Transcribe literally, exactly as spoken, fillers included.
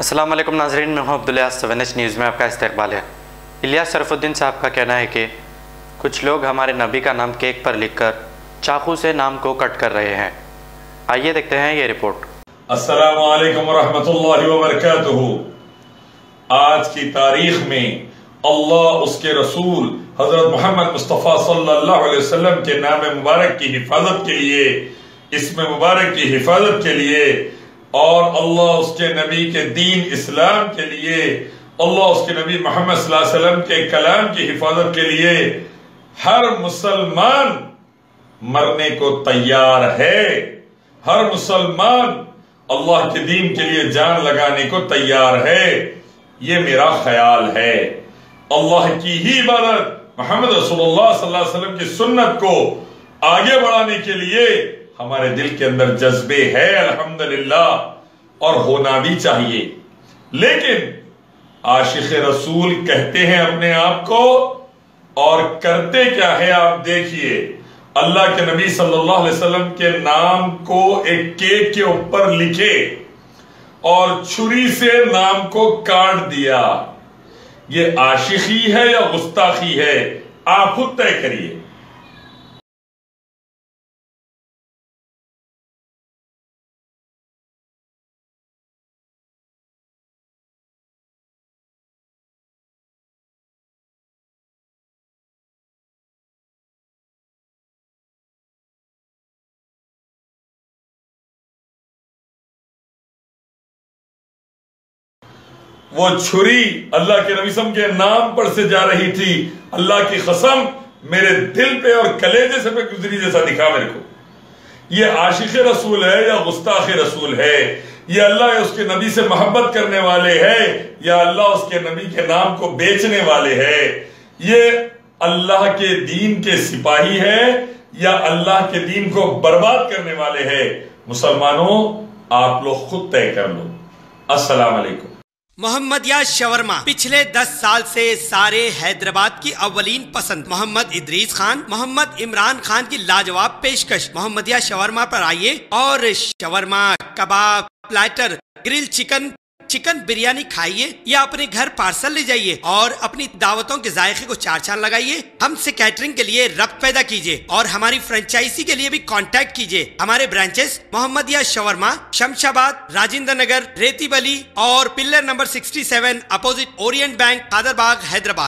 السلام علیکم ناظرین، میں ہوں عبداللہ سیون ایچ نیوز میں آپ کا استقبال ہے۔ الیاس شرف الدین صاحب کا کہنا ہے کہ کچھ لوگ ہمارے نبی کا نام کیک پر لکھ کر چاقو سے نام کو کٹ کر رہے ہیں۔ آئیے دیکھتے ہیں یہ رپورٹ۔ السلام علیکم ورحمۃ اللہ وبرکاتہ۔ آج کی تاریخ میں اللہ اس کے رسول حضرت محمد مصطفیٰ صلی اللہ علیہ وسلم کے نام مبارک کی حفاظت کے لیے، اسم مبارک کی حفاظت کے لیے، اور اللہ اس کے نبی کے دین اسلام کے لیے، اللہ اس کے نبی محمد صلی اللہ علیہ وسلم کے کلام کی حفاظت کے لیے ہر مسلمان مرنے کو تیار ہے۔ ہر مسلمان اللہ کے دین کے لیے جان لگانے کو تیار ہے۔ یہ میرا خیال ہے۔ اللہ کی ہی عبادت، محمد رسول اللہ صلی اللہ علیہ وسلم کی سنت کو آگے بڑھانے کے لیے ہمارے دل کے اندر جذبے ہے الحمدللہ، اور ہونا بھی چاہیے۔ لیکن عاشق رسول کہتے ہیں اپنے آپ کو، اور کرتے کیا ہے آپ دیکھیے۔ اللہ کے نبی صلی اللہ علیہ وسلم کے نام کو ایک کیک کے اوپر لکھے اور چھری سے نام کو کاٹ دیا۔ یہ عاشقی ہے یا گستاخی ہے؟ آپ خود طے کریے۔ وہ چھری اللہ کے نبی صلی اللہ علیہ وسلم کے نام پر سے جا رہی تھی۔ اللہ کی قسم میرے دل پہ اور کلیجے سے پہ گزری جیسا دکھا میرے کو۔ یہ عاشق رسول ہے یا گستاخ رسول ہے؟ یہ اللہ یا اس کے نبی سے محبت کرنے والے ہیں یا اللہ اس کے نبی کے نام کو بیچنے والے ہیں؟ یہ اللہ کے دین کے سپاہی ہے یا اللہ کے دین کو برباد کرنے والے ہیں؟ مسلمانوں آپ لوگ خود طے کر لو۔ السلام علیکم۔ محمدیہ شورما پچھلے دس سال سے سارے حیدرآباد کی اولین پسند محمد ادریس خان، محمد عمران خان کی لاجواب پیشکش۔ محمدیہ شورما پر آئیے اور شورما، کباب، platter, grill chicken, chicken biryani کھائیے یا اپنے گھر پارسل لے جائیے اور اپنی دعوتوں کے ذائقے کو چار چاند لگائیے۔ ہم سے کیٹرنگ کے لیے ربط پیدا کیجیے اور ہماری فرنچائزی کے لیے بھی کانٹیکٹ کیجیے۔ ہمارے برانچز محمدیہ شورما، شمشاباد، راجندر نگر، ریتی بلی اور pillar number sixty seven opposite Orient bank, Qader Bagh, Hyderabad.